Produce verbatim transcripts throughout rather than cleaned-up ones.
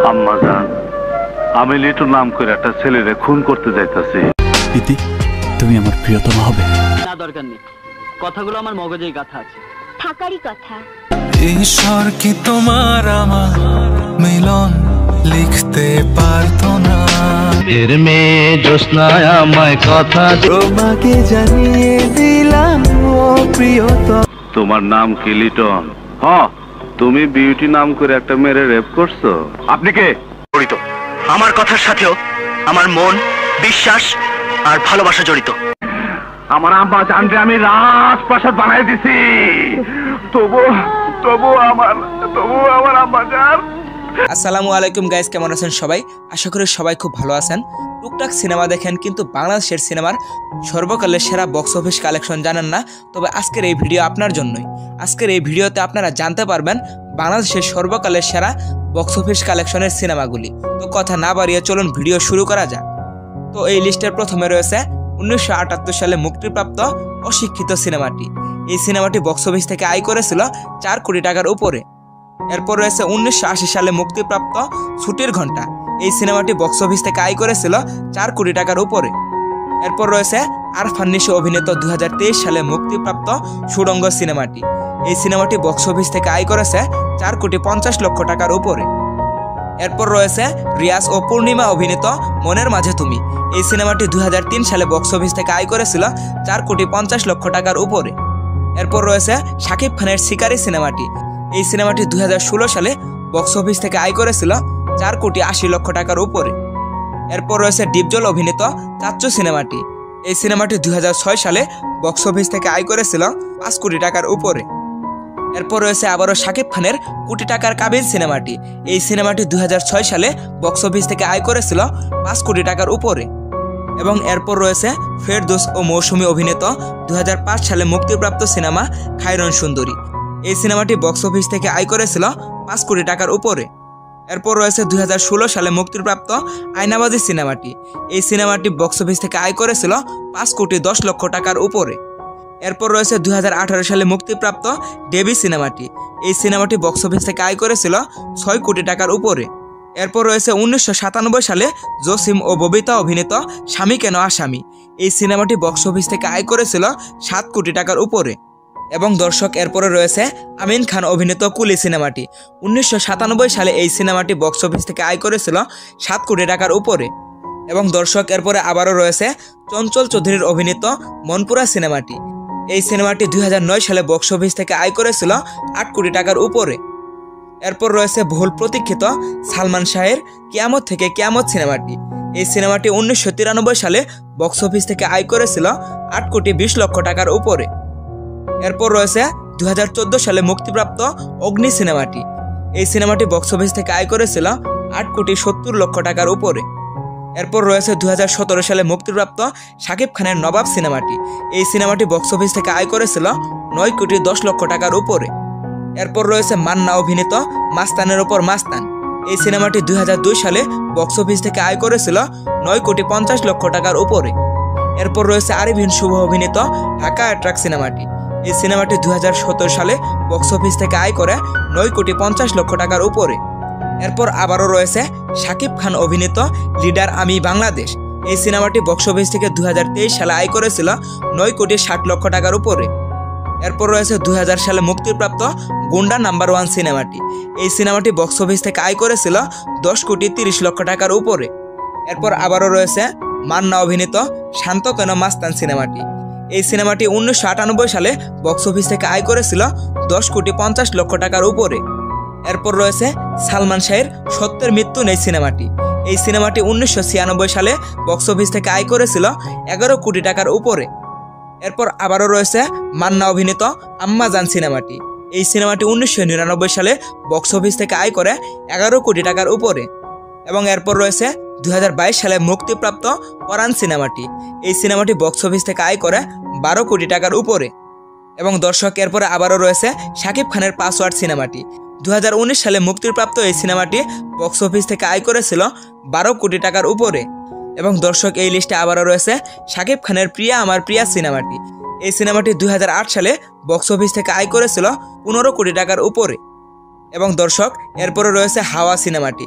আম্মা জান, আমি লিটু নাম করে একটা ছেলেরে খুন করতে যাইতাছি। ইতি, তুমি আমার প্রিয়তমা হবে। না, দরকার নেই, কথাগুলো আমার মগজেই গাথা আছে। থাকারই কথা। ঈশ্বর কি তোমার আমার মিলন লিখতে পারতো না? এর মেয়ে জ্যোৎস্নায় আমায় কথা তোমাকে জানিয়ে দিলাম ও প্রিয়তম। তোমার নাম কি লিটন? হ, তুমি বিউটি নাম করে একটা মেরে রেপ করছো। আপনি কে? জড়িত আমার কথার সাথেও আমার মন, বিশ্বাস আর ভালোবাসা জড়িত। আমার আম্মা জানতে আমি রাজপ্রাসাদ বানাই দিছি, তবু তবু আমার তবু আমার আম্মা জান। আসসালামু আলাইকুম গাইস, কেমন আছেন সবাই? আশা করি সবাই খুব ভালো আছেন। টুকটাক সিনেমা দেখেন কিন্তু বাংলাদেশের সিনেমার সর্বকালের সেরা বক্স অফিস কালেকশন জানেন না? তবে আজকের এই ভিডিও আপনার জন্যই। আজকের এই ভিডিওতে আপনারা জানতে পারবেন বাংলাদেশের সর্বকালের সেরা বক্স অফিস কালেকশনের সিনেমাগুলি। তো কথা না বাড়িয়ে চলুন ভিডিও শুরু করা যাক। তো এই লিস্টের প্রথমে রয়েছে উনিশশো আটাত্তর সালে মুক্তিপ্রাপ্ত অশিক্ষিত সিনেমাটি। এই সিনেমাটি বক্স অফিস থেকে আয় করেছিল চার কোটি টাকার উপরে। এরপর রয়েছে উনিশশো আশি সালে মুক্তিপ্রাপ্ত ছুটির ঘন্টা। এই সিনেমাটি বক্স অফিস থেকে আয় করেছিল চার কোটি টাকার উপরে। এরপর রয়েছে আরফান নিশো অভিনীত দুই হাজার তেইশ সালে মুক্তিপ্রাপ্ত সুড়ঙ্গ সিনেমাটি। এই সিনেমাটি বক্স অফিস থেকে আয় করেছে চার কোটি পঞ্চাশ লক্ষ টাকার উপরে। এরপর রয়েছে রিয়াজ ও পূর্ণিমা অভিনীত মনের মাঝে তুমি। এই সিনেমাটি দুই হাজার তিন সালে বক্স অফিস থেকে আয় করেছিল চার কোটি পঞ্চাশ লক্ষ টাকার উপরে। এরপর রয়েছে শাকিব খানের শিকারি সিনেমাটি। এই সিনেমাটি দুই হাজার ষোলো সালে বক্স অফিস থেকে আয় করেছিল চার কোটি আশি লক্ষ টাকার উপরে। এরপর রয়েছে ডিপজল অভিনীত চাচ্চু সিনেমাটি। এই সিনেমাটি দুই হাজার ছয় সালে বক্স অফিস থেকে আয় করেছিল পাঁচ কোটি টাকার উপরে। এরপর রয়েছে আবারও শাকিব খানের কোটি টাকার কাবিল সিনেমাটি। এই সিনেমাটি দুই হাজার ছয় সালে বক্স অফিস থেকে আয় করেছিল পাঁচ কোটি টাকার উপরে। এবং এরপর রয়েছে ফেরদৌস ও মৌসুমী অভিনীত দুই হাজার পাঁচ সালে মুক্তিপ্রাপ্ত সিনেমা খায়রন সুন্দরী। এই সিনেমাটি বক্স অফিস থেকে আয় করেছিল পাঁচ কোটি টাকার উপরে। এরপর রয়েছে দুই হাজার ষোলো সালে মুক্তিপ্রাপ্ত আয়নাবাজি সিনেমাটি। এই সিনেমাটি বক্স অফিস থেকে আয় করেছিল পাঁচ কোটি দশ লক্ষ টাকার উপরে। এরপর রয়েছে দুই হাজার আঠারো সালে মুক্তিপ্রাপ্ত দেবী সিনেমাটি। এই সিনেমাটি বক্স অফিস থেকে আয় করেছিল ছয় কোটি টাকার উপরে। এরপর রয়েছে উনিশশো সাতানব্বই সালে জসিম ও ববিতা অভিনীত স্বামী কেন আসামি। এই সিনেমাটি বক্স অফিস থেকে আয় করেছিল সাত কোটি টাকার উপরে। এবং দর্শক এরপরে রয়েছে আমিন খান অভিনীত কুলি সিনেমাটি। উনিশশো সাতানব্বই সালে এই সিনেমাটি বক্স অফিস থেকে আয় করেছিল সাত কোটি টাকার উপরে। এবং দর্শক এরপরে আবারও রয়েছে চঞ্চল চৌধুরীর অভিনীত মনপুরা সিনেমাটি। এই সিনেমাটি দুই হাজার নয় সালে বক্স অফিস থেকে আয় করেছিল আট কোটি টাকার উপরে। এরপর রয়েছে বহুল প্রতীক্ষিত সালমান শাহের কিয়ামত থেকে কিয়ামত সিনেমাটি। এই সিনেমাটি উনিশশো তিরানব্বই সালে বক্স অফিস থেকে আয় করেছিল আট কোটি বিশ লক্ষ টাকার উপরে। এরপর রয়েছে দুই হাজার চোদ্দো সালে মুক্তিপ্রাপ্ত অগ্নি সিনেমাটি। এই সিনেমাটি বক্স অফিস থেকে আয় করেছিল আট কোটি সত্তর লক্ষ টাকার উপরে। এরপর রয়েছে দুই হাজার সতেরো সালে মুক্তিপ্রাপ্ত শাকিব খানের নবাব সিনেমাটি। এই সিনেমাটি বক্স অফিস থেকে আয় করেছিল নয় কোটি দশ লক্ষ টাকার উপরে। এরপর রয়েছে মান্না অভিনীত মাস্তানের ওপর মাস্তান। এই সিনেমাটি দুই হাজার দুই সালে বক্স অফিস থেকে আয় করেছিল নয় কোটি পঞ্চাশ লক্ষ টাকার উপরে। এরপর রয়েছে আরিভিন শুভ অভিনীত ঢাকা অ্যাট্রাক সিনেমাটি। এই সিনেমাটি দুই হাজার সতেরো সালে বক্স অফিস থেকে আয় করে নয় কোটি পঞ্চাশ লক্ষ টাকার উপরে। এরপর আবারও রয়েছে শাকিব খান অভিনীত লিডার আমি বাংলাদেশ। এই সিনেমাটি বক্স অফিস থেকে দুই হাজার তেইশ সালে আয় করেছিল নয় কোটি ষাট লক্ষ টাকার উপরে। এরপর রয়েছে দুই হাজার সালে মুক্তিপ্রাপ্ত গুন্ডা নাম্বার ওয়ান সিনেমাটি। এই সিনেমাটি বক্স অফিস থেকে আয় করেছিল দশ কোটি তিরিশ লক্ষ টাকার উপরে। এরপর আবারও রয়েছে মান্না অভিনীত শান্ত কেন মাস্তান সিনেমাটি। এই সিনেমাটি উনিশশো আটানব্বই সালে বক্স অফিস থেকে আয় করেছিল দশ কোটি পঞ্চাশ লক্ষ টাকার উপরে। এরপর রয়েছে সালমান শাহের সত্যের মৃত্যু নেই সিনেমাটি। এই সিনেমাটি উনিশশো ছিয়ানব্বই সালে বক্স অফিস থেকে আয় করেছিল এগারো কোটি টাকার উপরে। এরপর আবারও রয়েছে মান্না অভিনীত আম্মা জান সিনেমাটি। এই সিনেমাটি উনিশশো নিরানব্বই সালে বক্স অফিস থেকে আয় করে এগারো কোটি টাকার উপরে। এবং এরপর রয়েছে দুই হাজার বাইশ সালে মুক্তিপ্রাপ্ত পরাণ সিনেমাটি। এই সিনেমাটি বক্স অফিস থেকে আয় করে বারো কোটি টাকার উপরে। এবং দর্শক এরপরে আবারও রয়েছে শাকিব খানের পাসওয়ার্ড সিনেমাটি। দু হাজার উনিশ সালে মুক্তিপ্রাপ্ত এই সিনেমাটি বক্স অফিস থেকে আয় করেছিল বারো কোটি টাকার উপরে। এবং দর্শক এই লিস্টে আবারও রয়েছে শাকিব খানের প্রিয়া আমার প্রিয়া সিনেমাটি। এই সিনেমাটি দুই হাজার আট সালে বক্স অফিস থেকে আয় করেছিল পনেরো কোটি টাকার উপরে। এবং দর্শক এরপরে রয়েছে হাওয়া সিনেমাটি।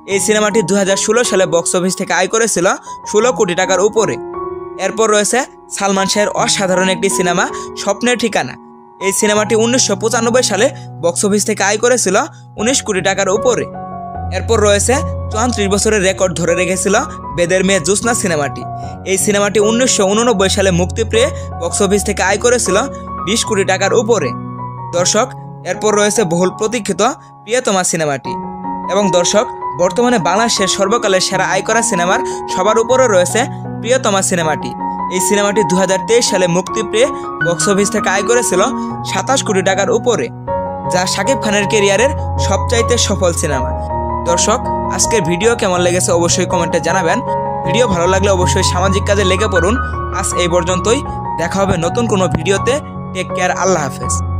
এই সিনেমাটি দুই হাজার ষোলো সালে বক্স অফিস থেকে আয় করেছিল ষোলো কোটি টাকার উপরে। এরপর রয়েছে সালমান শাহের অসাধারণ একটি সিনেমা স্বপ্নের ঠিকানা। এই সিনেমাটি উনিশশো পঁচানব্বই সালে বক্স অফিস থেকে আয় করেছিল উনিশ কোটি টাকার উপরে। এরপর রয়েছে চৌত্রিশ বছরের রেকর্ড ধরে রেখেছিল বেদের মেয়ে জ্যোৎস্না সিনেমাটি। এই সিনেমাটি উনিশশো উননব্বই সালে মুক্তি পেয়ে বক্স অফিস থেকে আয় করেছিল বিশ কোটি টাকার উপরে। দর্শক, এরপর রয়েছে বহুল প্রতীক্ষিত প্রিয়তমা সিনেমাটি। এবং দর্শক, বর্তমানে বাংলাদেশের সর্বকালের সেরা আয় করা সিনেমার সবার উপরে রয়েছে প্রিয়তমা সিনেমাটি। এই সিনেমাটি দু হাজার তেইশ সালে মুক্তি পেয়ে বক্স অফিস থেকে আয় করেছিল সাতাশ কোটি টাকার উপরে, যা শাকিব খানের ক্যারিয়ারের সবচাইতে সফল সিনেমা। দর্শক, আজকের ভিডিও কেমন লেগেছে অবশ্যই কমেন্টে জানাবেন। ভিডিও ভালো লাগলে অবশ্যই সামাজিক কাজে লেগে পড়ুন। আজ এই পর্যন্তই, দেখা হবে নতুন কোনো ভিডিওতে। টেক কেয়ার, আল্লাহ হাফেজ।